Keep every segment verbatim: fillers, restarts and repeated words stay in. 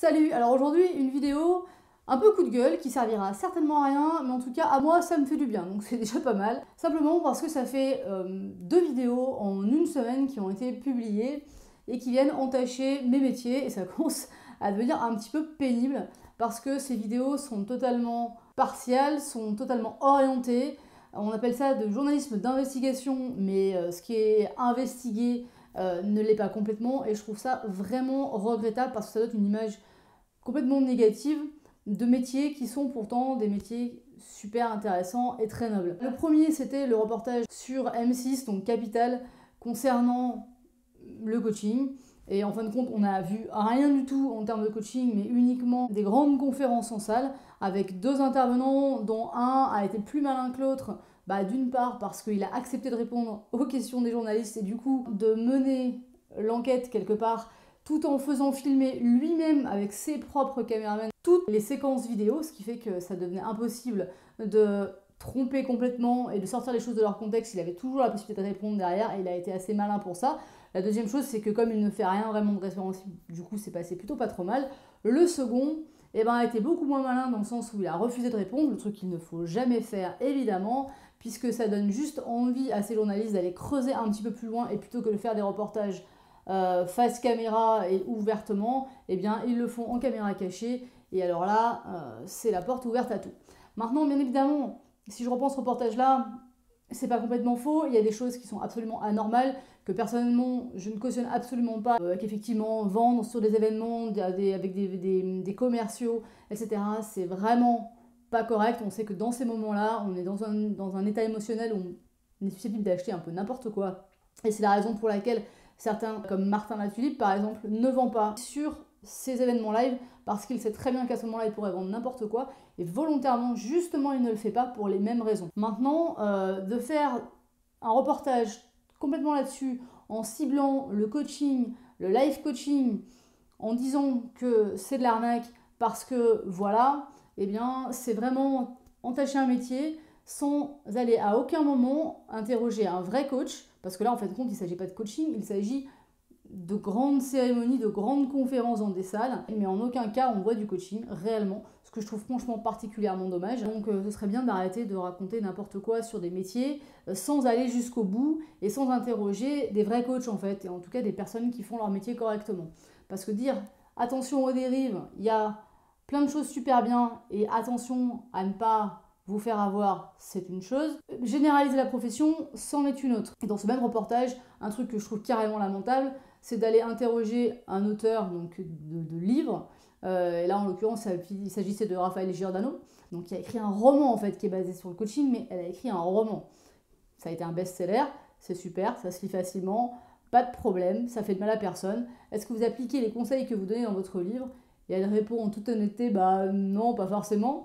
Salut, alors aujourd'hui une vidéo un peu coup de gueule qui servira certainement à rien, mais en tout cas à moi ça me fait du bien, donc c'est déjà pas mal. Simplement parce que ça fait euh, deux vidéos en une semaine qui ont été publiées et qui viennent entacher mes métiers et ça commence à devenir un petit peu pénible parce que ces vidéos sont totalement partiales, sont totalement orientées. On appelle ça de journalisme d'investigation, mais euh, ce qui est investigué Euh, ne l'est pas complètement et je trouve ça vraiment regrettable parce que ça donne une image complètement négative de métiers qui sont pourtant des métiers super intéressants et très nobles. Le premier c'était le reportage sur M six, donc Capital, concernant le coaching. Et en fin de compte, on n'a vu rien du tout en termes de coaching, mais uniquement des grandes conférences en salle, avec deux intervenants, dont un a été plus malin que l'autre, bah, d'une part parce qu'il a accepté de répondre aux questions des journalistes et du coup de mener l'enquête quelque part, tout en faisant filmer lui-même avec ses propres caméramans toutes les séquences vidéo, ce qui fait que ça devenait impossible de tromper complètement et de sortir les choses de leur contexte. Il avait toujours la possibilité de répondre derrière et il a été assez malin pour ça. La deuxième chose, c'est que comme il ne fait rien vraiment de référenciable, du coup c'est passé plutôt pas trop mal. Le second, eh ben, a été beaucoup moins malin dans le sens où il a refusé de répondre, le truc qu'il ne faut jamais faire évidemment, puisque ça donne juste envie à ces journalistes d'aller creuser un petit peu plus loin et plutôt que de faire des reportages euh, face caméra et ouvertement, eh bien ils le font en caméra cachée et alors là, euh, c'est la porte ouverte à tout. Maintenant, bien évidemment, si je reprends ce reportage-là, c'est pas complètement faux, il y a des choses qui sont absolument anormales, que personnellement je ne cautionne absolument pas, euh, qu'effectivement vendre sur des événements des, avec des, des, des commerciaux, et cetera, c'est vraiment pas correct. On sait que dans ces moments-là, on est dans un, dans un état émotionnel où on est susceptible d'acheter un peu n'importe quoi. Et c'est la raison pour laquelle certains, comme Martin Latulippe par exemple, ne vendent pas sur ces événements live parce qu'il sait très bien qu'à ce moment-là il pourrait vendre n'importe quoi et volontairement justement il ne le fait pas pour les mêmes raisons. Maintenant, euh, de faire un reportage complètement là-dessus en ciblant le coaching, le live coaching, en disant que c'est de l'arnaque parce que voilà, eh bien c'est vraiment entacher un métier sans aller à aucun moment interroger un vrai coach, parce que là en fait compte il ne s'agit pas de coaching, il s'agit de grandes cérémonies, de grandes conférences dans des salles, mais en aucun cas on voit du coaching réellement, ce que je trouve franchement particulièrement dommage. Donc euh, ce serait bien d'arrêter de raconter n'importe quoi sur des métiers euh, sans aller jusqu'au bout et sans interroger des vrais coachs en fait, et en tout cas des personnes qui font leur métier correctement. Parce que dire attention aux dérives, il y a plein de choses super bien et attention à ne pas vous faire avoir, c'est une chose. Généraliser la profession, c'en est une autre. Et dans ce même reportage, un truc que je trouve carrément lamentable, c'est d'aller interroger un auteur donc, de, de livres. Euh, et là, en l'occurrence, il s'agissait de Raphaël Giordano, donc qui a écrit un roman en fait qui est basé sur le coaching, mais elle a écrit un roman. Ça a été un best-seller, c'est super, ça se lit facilement, pas de problème, ça fait de mal à personne. Est-ce que vous appliquez les conseils que vous donnez dans votre livre? Et elle répond en toute honnêteté, bah non, pas forcément.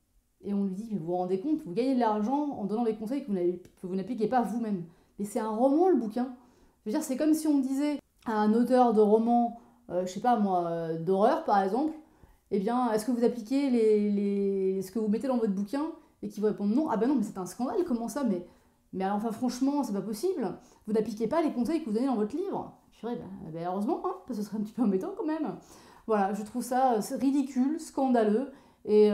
Et on lui dit, mais vous vous rendez compte, vous gagnez de l'argent en donnant des conseils que vous n'appliquez pas vous-même. Mais c'est un roman, le bouquin. Je veux dire, c'est comme si on disait à un auteur de roman, euh, je sais pas moi, euh, d'horreur par exemple, eh bien, est-ce que vous appliquez les, les... ce que vous mettez dans votre bouquin? Et qui vous répondent non. Ah ben non, mais c'est un scandale, comment ça? Mais, mais alors, enfin, franchement, c'est pas possible. Vous n'appliquez pas les conseils que vous donnez dans votre livre. Je dirais, ben, ben, heureusement, hein, parce que ce serait un petit peu embêtant quand même. Voilà, je trouve ça ridicule, scandaleux. Et,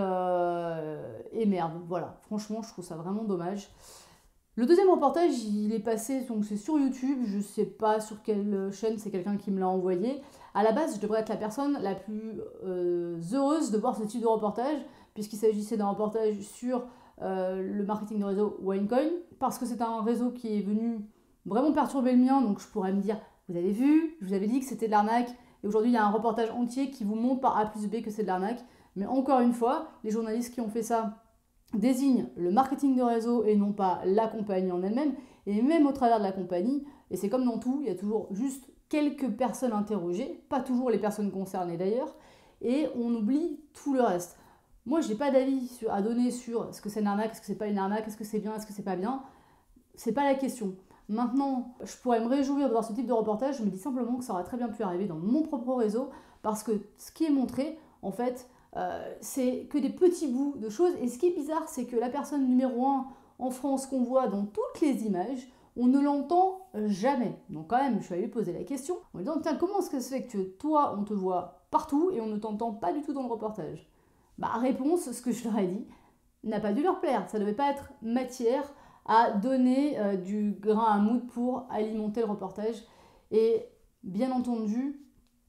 euh, et merde, voilà, franchement je trouve ça vraiment dommage. Le deuxième reportage il est passé, donc c'est sur YouTube, je sais pas sur quelle chaîne, c'est quelqu'un qui me l'a envoyé. À la base je devrais être la personne la plus euh, heureuse de voir ce type de reportage, puisqu'il s'agissait d'un reportage sur euh, le marketing de réseau OneCoin, parce que c'est un réseau qui est venu vraiment perturber le mien, donc je pourrais me dire, vous avez vu, je vous avais dit que c'était de l'arnaque, et aujourd'hui il y a un reportage entier qui vous montre par A plus B que c'est de l'arnaque. Mais encore une fois, les journalistes qui ont fait ça désignent le marketing de réseau et non pas la compagnie en elle-même. Et même au travers de la compagnie, et c'est comme dans tout, il y a toujours juste quelques personnes interrogées, pas toujours les personnes concernées d'ailleurs, et on oublie tout le reste. Moi, je n'ai pas d'avis à donner sur est-ce que c'est une arnaque, est-ce que c'est pas une arnaque, est-ce que c'est bien, est-ce que c'est pas bien. C'est pas la question. Maintenant, je pourrais me réjouir de voir ce type de reportage, je me dis simplement que ça aurait très bien pu arriver dans mon propre réseau, parce que ce qui est montré, en fait, Euh, c'est que des petits bouts de choses. Et ce qui est bizarre, c'est que la personne numéro un en France qu'on voit dans toutes les images, on ne l'entend jamais. Donc quand même, je suis allée lui poser la question en lui disant, tiens, comment est-ce que ça fait que toi, on te voit partout et on ne t'entend pas du tout dans le reportage. Bah, réponse, ce que je leur ai dit, n'a pas dû leur plaire. Ça ne devait pas être matière à donner euh, du grain à moudre pour alimenter le reportage. Et bien entendu,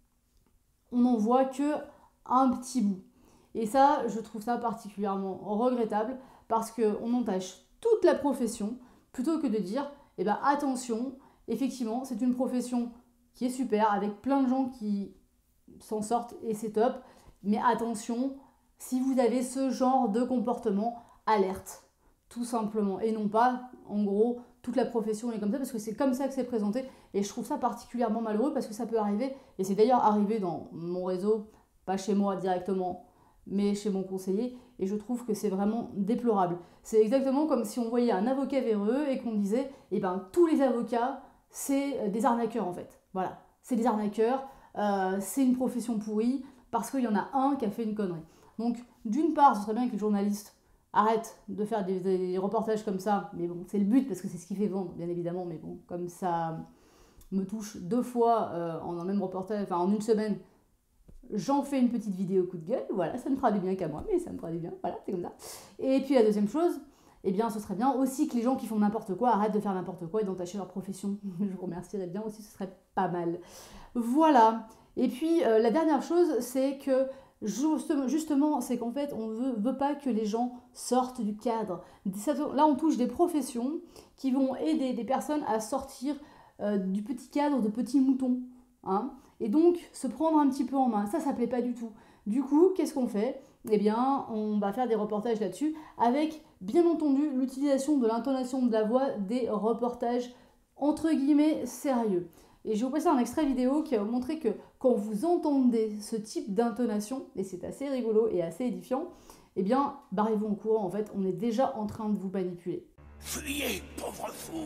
on n'en voit que un petit bout. Et ça, je trouve ça particulièrement regrettable parce qu'on entache toute la profession plutôt que de dire, eh ben, attention, effectivement, c'est une profession qui est super avec plein de gens qui s'en sortent et c'est top. Mais attention, si vous avez ce genre de comportement, alerte, tout simplement. Et non pas, en gros, toute la profession est comme ça, parce que c'est comme ça que c'est présenté. Et je trouve ça particulièrement malheureux, parce que ça peut arriver, et c'est d'ailleurs arrivé dans mon réseau, pas chez moi directement, mais chez mon conseiller, et je trouve que c'est vraiment déplorable. C'est exactement comme si on voyait un avocat véreux et qu'on disait, eh ben, tous les avocats, c'est des arnaqueurs en fait. Voilà, c'est des arnaqueurs, euh, c'est une profession pourrie, parce qu'il y en a un qui a fait une connerie. Donc, d'une part, ce serait bien que les journalistes arrêtent de faire des, des reportages comme ça, mais bon, c'est le but, parce que c'est ce qui fait vendre, bien évidemment, mais bon, comme ça me touche deux fois euh, en un même reportage, enfin en une semaine, j'en fais une petite vidéo coup de gueule, voilà, ça ne fera du bien qu'à moi, mais ça me fera du bien, voilà, c'est comme ça. Et puis la deuxième chose, eh bien, ce serait bien aussi que les gens qui font n'importe quoi arrêtent de faire n'importe quoi et d'entacher leur profession. Je vous remercierais bien aussi, ce serait pas mal. Voilà. Et puis, euh, la dernière chose, c'est que justement, justement c'est qu'en fait, on veut, veut pas que les gens sortent du cadre. Là, on touche des professions qui vont aider des personnes à sortir euh, du petit cadre de petits moutons. Hein. Et donc, se prendre un petit peu en main. Ça, ça plaît pas du tout. Du coup, qu'est-ce qu'on fait ? Eh bien, on va faire des reportages là-dessus avec, bien entendu, l'utilisation de l'intonation de la voix des reportages entre guillemets sérieux. Et je vais vous passer un extrait vidéo qui va vous montrer que quand vous entendez ce type d'intonation, et c'est assez rigolo et assez édifiant, eh bien, barrez-vous en courant, en fait, on est déjà en train de vous manipuler. Fuyez, pauvre fou!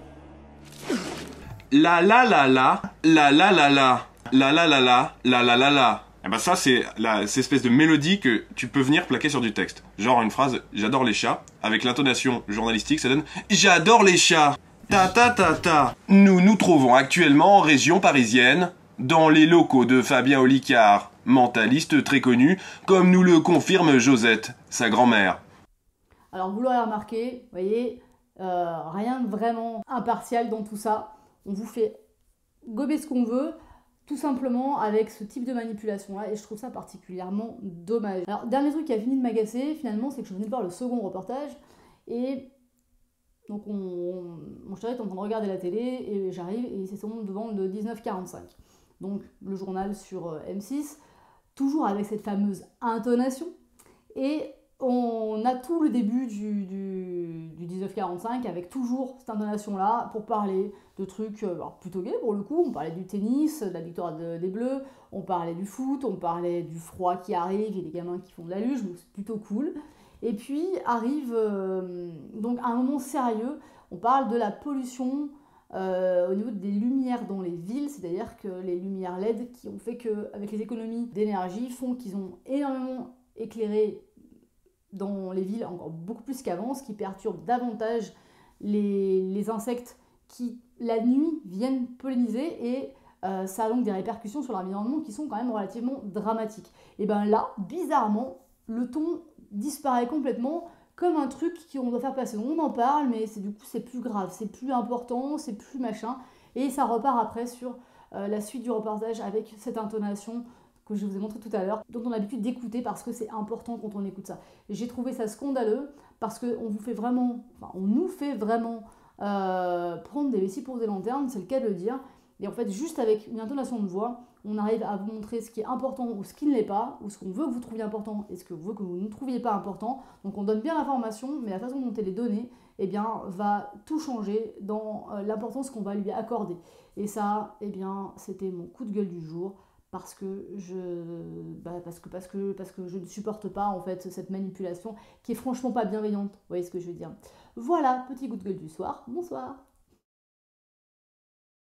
La la la la, la la la la, la la la la, la la la la. Et ben ça, c'est la, cette espèce de mélodie que tu peux venir plaquer sur du texte. Genre une phrase « J'adore les chats », avec l'intonation journalistique, ça donne « J'adore les chats ». Ta ta ta ta. Nous nous trouvons actuellement en région parisienne, dans les locaux de Fabien Olicard, mentaliste très connu, comme nous le confirme Josette, sa grand-mère. Alors vous l'aurez remarqué, vous voyez, euh, rien de vraiment impartial dans tout ça. On vous fait gober ce qu'on veut, tout simplement avec ce type de manipulation-là, et je trouve ça particulièrement dommage. Alors, dernier truc qui a fini de m'agacer, finalement, c'est que je venais de voir le second reportage, et donc on, on, mon chéri est en train de regarder la télé, et j'arrive, et c'est devant le dix-neuf quarante-cinq. Donc, le journal sur M six, toujours avec cette fameuse intonation, et on a tout le début du, du, du dix-neuf quarante-cinq avec toujours cette intonation-là pour parler de trucs alors, plutôt gays pour le coup. On parlait du tennis, de la victoire de, des Bleus, on parlait du foot, on parlait du froid qui arrive et des gamins qui font de la luge, donc c'est plutôt cool. Et puis arrive euh, donc un moment sérieux, on parle de la pollution euh, au niveau des lumières dans les villes, c'est-à-dire que les lumières L E D qui ont fait qu'avec les économies d'énergie font qu'ils ont énormément éclairé dans les villes encore beaucoup plus qu'avant, ce qui perturbe davantage les, les insectes qui, la nuit, viennent polliniser et euh, ça a donc des répercussions sur l'environnement qui sont quand même relativement dramatiques. Et bien là, bizarrement, le ton disparaît complètement comme un truc qu'on doit faire passer. On en parle, mais c'est, du coup, c'est plus grave, c'est plus important, c'est plus machin. Et ça repart après sur euh, la suite du reportage avec cette intonation que je vous ai montré tout à l'heure, dont on a l'habitude d'écouter parce que c'est important quand on écoute ça. Et j'ai trouvé ça scandaleux parce qu'on vous fait vraiment, enfin on nous fait vraiment euh, prendre des vessies pour des lanternes, c'est le cas de le dire. Et en fait, juste avec une intonation de voix, on arrive à vous montrer ce qui est important ou ce qui ne l'est pas, ou ce qu'on veut que vous trouviez important et ce que vous veut que vous ne trouviez pas important. Donc on donne bien l'information, mais la façon dont elle est donnée, eh bien, va tout changer dans euh, l'importance qu'on va lui accorder. Et ça, eh bien, c'était mon coup de gueule du jour. Parce que, je, bah parce, que, parce, que, parce que je ne supporte pas en fait cette manipulation qui est franchement pas bienveillante, vous voyez ce que je veux dire. Voilà, petit coup de gueule du soir, bonsoir.